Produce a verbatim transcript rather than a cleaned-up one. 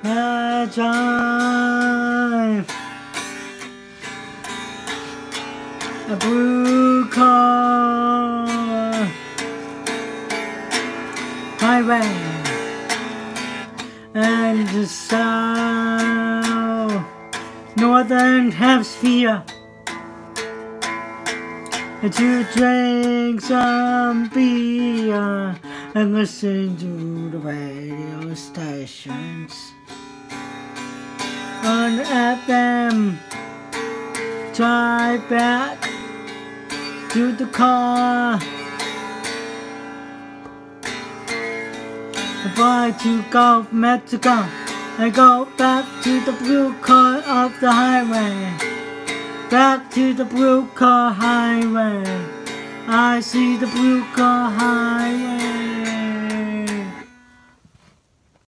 I drive a blue car highway and the south northern hemisphere to drink some beer and listen to the radio stations on F M. Drive back to the car, fly to Gulf Mexico and go back to the blue car of the highway. Back to the blue car highway. I see the blue car highway.